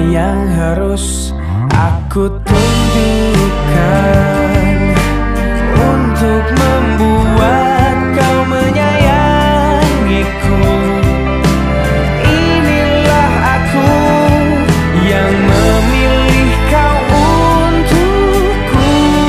yang harus aku tunjukkan untuk membuat kau menyayangiku? Inilah aku yang memilih kau untukku,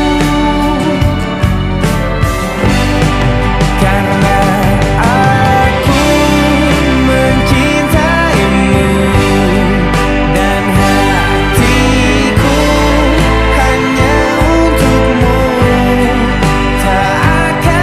karena aku mencintaimu dan hatiku hanya untukmu. Tak akan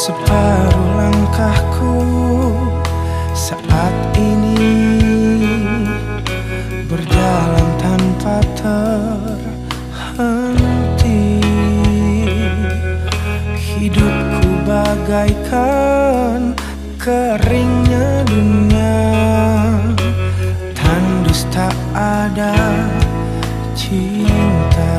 separuh langkahku saat ini berjalan tanpa terhenti. Hidupku bagaikan keringnya dunia, tandus tak ada cinta.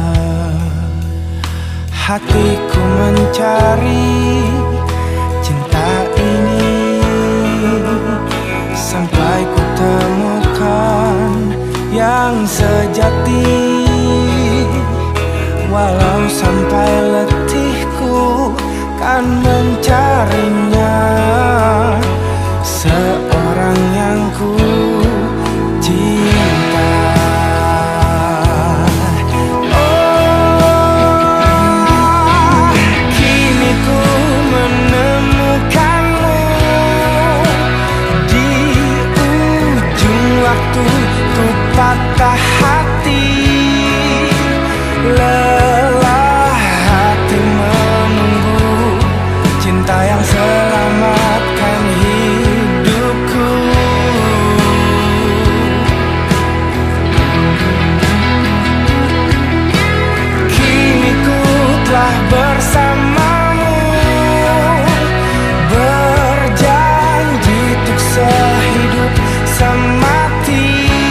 Hatiku mencari cinta ini sampai ku temukan yang sejati. Walau sampai letihku kan mencarinya, seorang yang ku cinta. Ku patah hati, lelah hati menunggu cinta yang selamatkan hidupku. Kini ku telah bersamamu, berjanji untuk sehidup semati,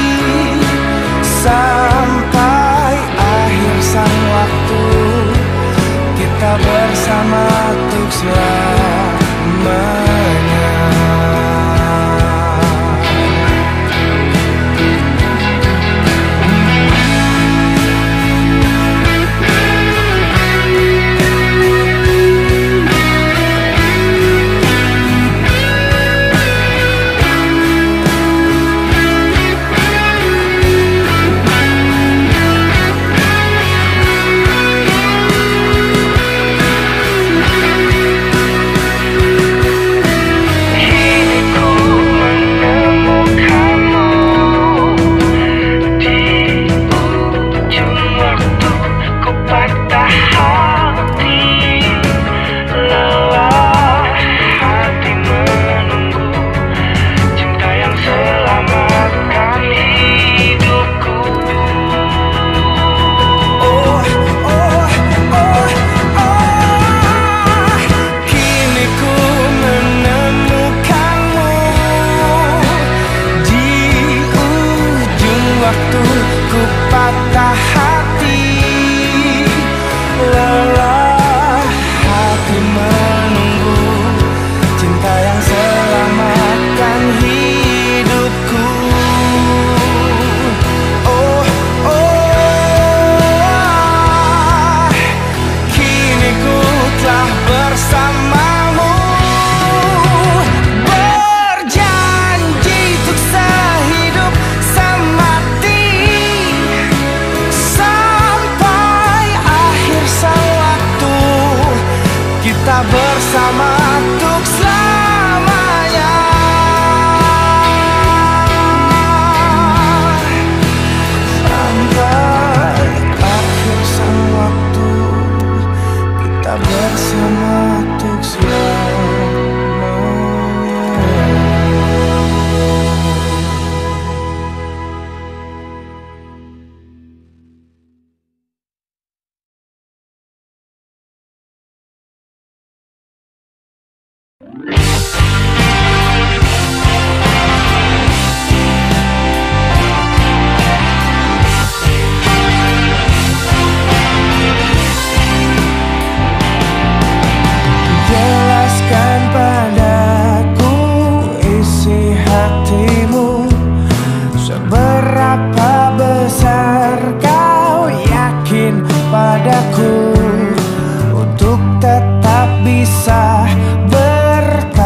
sampai akhir sang waktu kita bersama untuk selamanya. Ku patah hati, lelah hati menunggu cinta yang selamatkan hidupku. Oh, oh, kini ku telah bersamamu, berjanji untuk sehidup semati, kita bersama untuk selamanya. Sampai akhir sang waktu kita bersama untuk selamanya. Jelaskan padaku isi hatimu, seberapa besar kau yakin padaku untuk tetap bisa bertahan.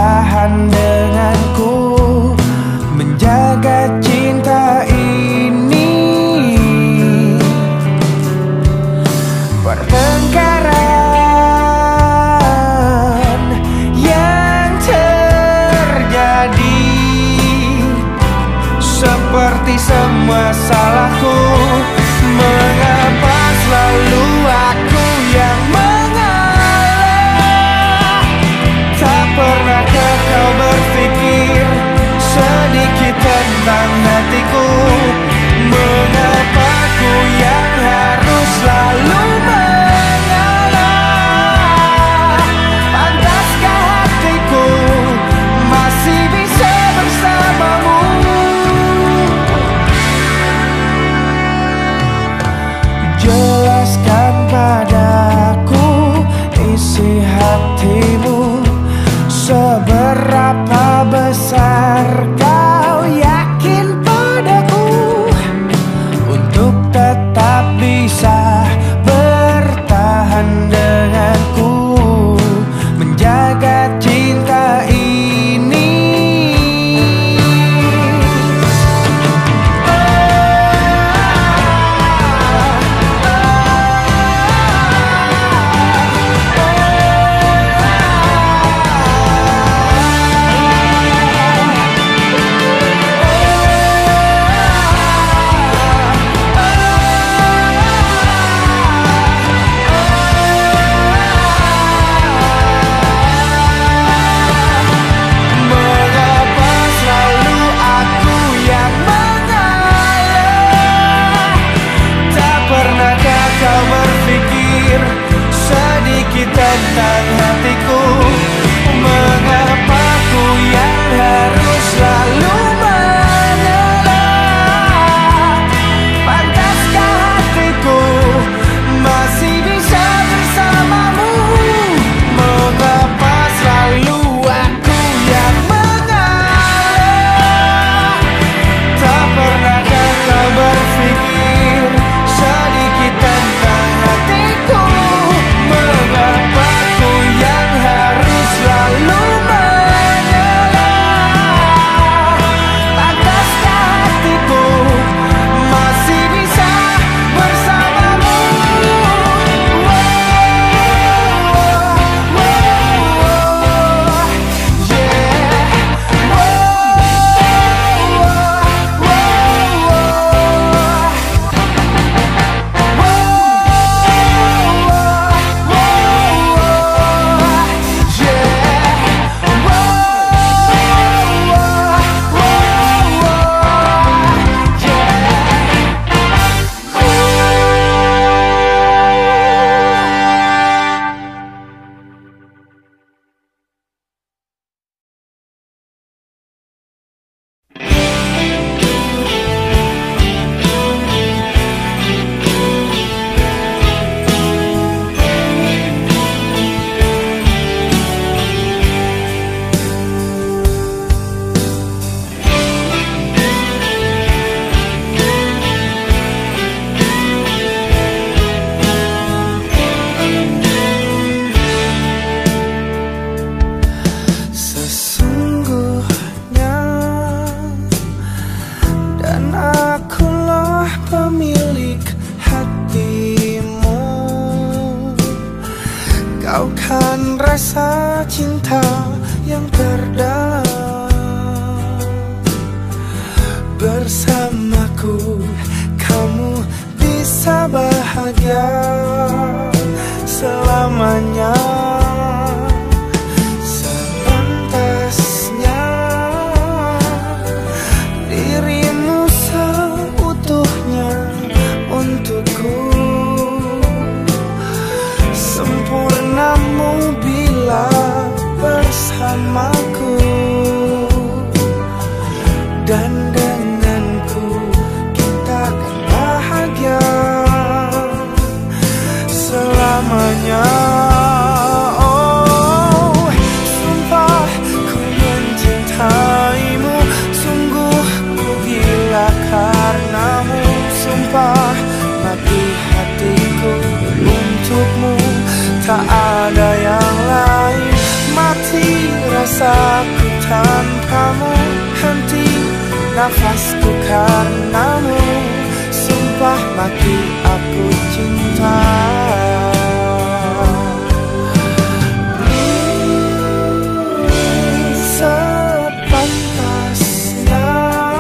rasa cinta yang terdalam. Bersamaku kamu bisa bahagia selamanya. Sepantasnya dirimu seutuhnya untukku. Sempurnamu bila bersamaku, dan denganku kita akan bahagia selamanya. Oh, sumpah ku mencintaimu, sungguh ku gila karenamu. Sumpah mati hatiku untukmu, tak ada yang lain. Mati rasaku tanpamu, henti nafasku karenamu. Sumpah mati aku cinta. Sepantasnya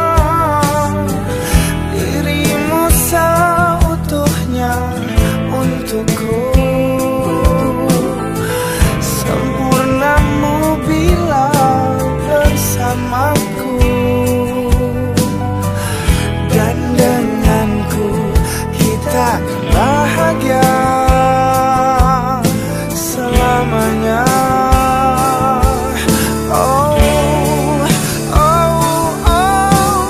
dirimu seutuhnya untukku. Sempurnamu bila bersamaku, dan denganku kita akan bahagia selamanya. Oh, oh, oh.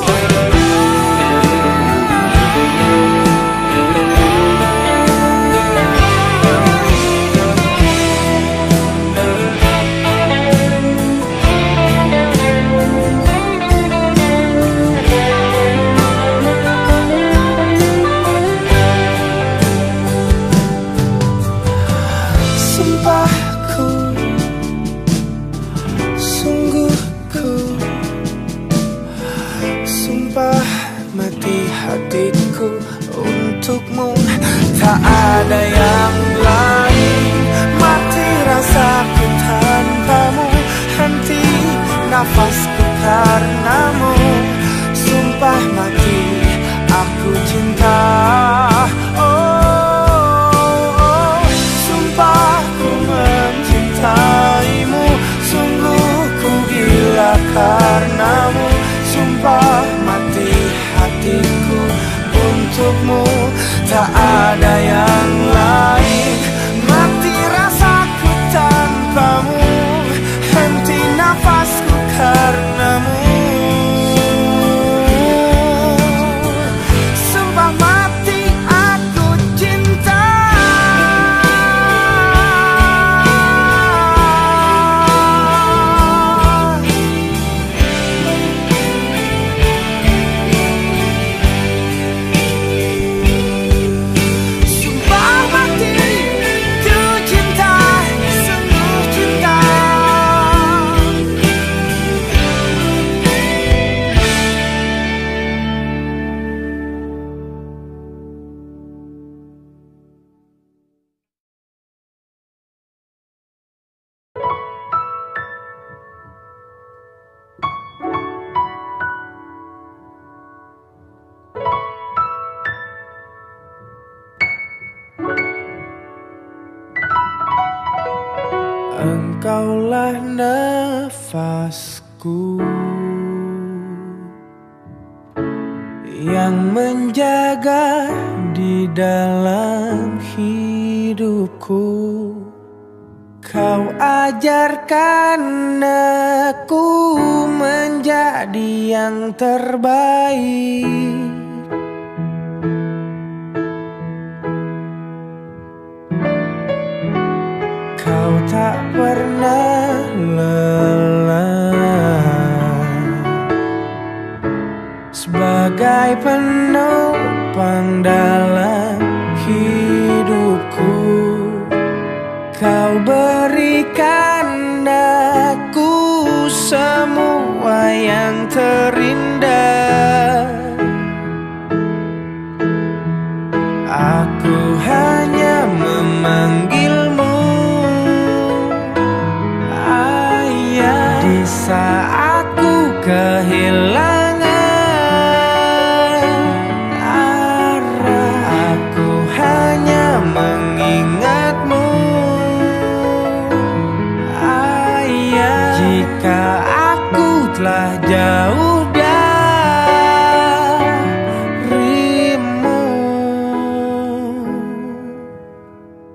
Sumpahku, sungguhku, sumpah mati hatiku untukmu, tak ada yang lain. Mati rasaku tanpamu, henti nafasku karenamu. Sumpah mati aku cinta. Oh, sumpah ku mencintaimu, sungguh ku gila karenamu. Sumpah mati hatiku untukmu, tak ada yang lain. Mati rasaku tanpamu, henti nafasku karenamu. Sumpah mati aku cinta. Sumpah mati ku cinta, sungguh cinta. Engkaulah nafasku yang menjaga di dalam hidupku. Kau ajarkan aku menjadi yang terbaik. Kau tak pernah lelah sebagai penopang dalam hidupku. Kau berikan aku semua yang terindah. Aku hanya memanggilmu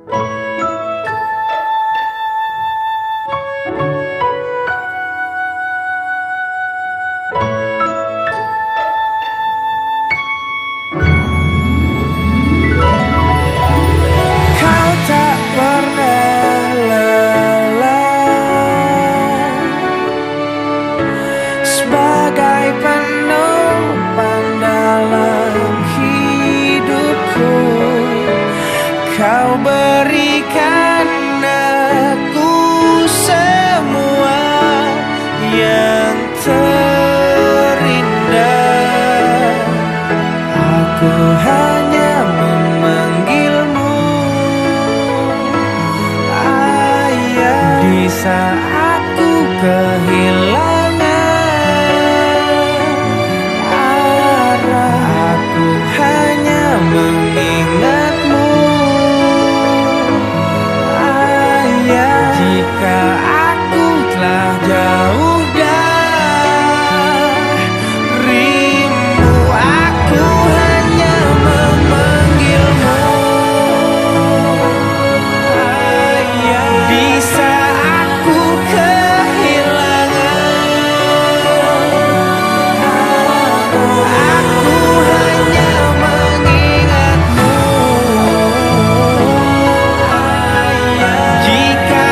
Kau berikan aku semua yang terindah. Aku hanya memanggilmu ayah. Di saat ku kehilangan arah, aku hanya mengingatmu. Jika aku telah jauh darimu, aku hanya memanggilmu ayah. Di saat ku kehilangan aku hanya mengingatmu ayah. Jika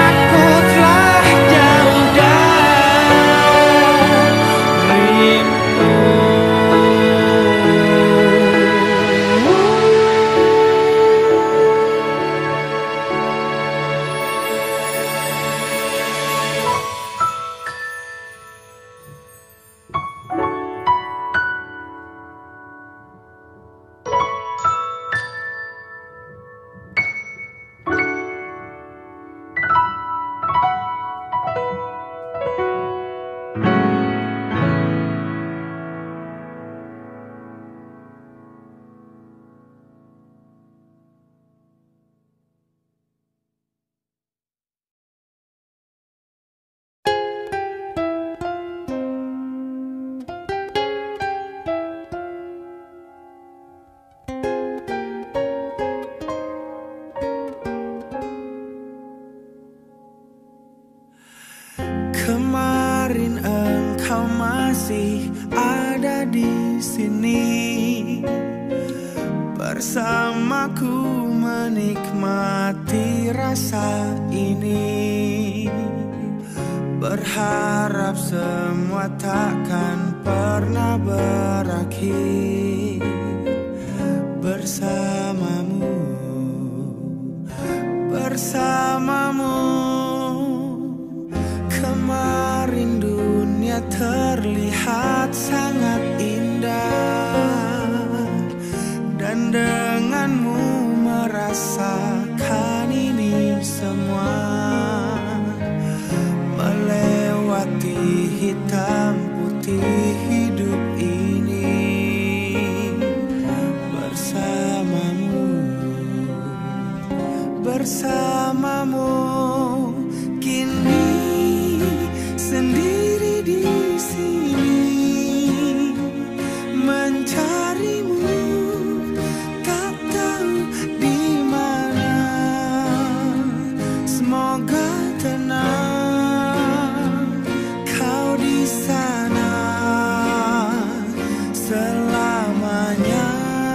kemarin engkau masih ada di sini bersamaku menikmati rasa ini. Berharap semua takkan pernah berakhir bersamamu, bersamamu. Kemarin dunia terlihat sangat indah, dan denganmu merasakan ini semua. Melewati hitam putih hidup ini bersamamu, bersamamu. Kini sendiri di sini mencarimu, tak tahu di mana. Semoga tenang kau di sana selamanya.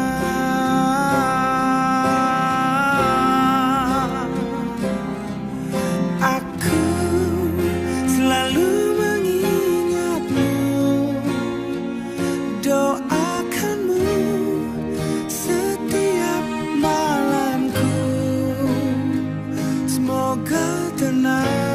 Aku selalu mengingatmu, doakanmu setiap malamku. Semoga tenang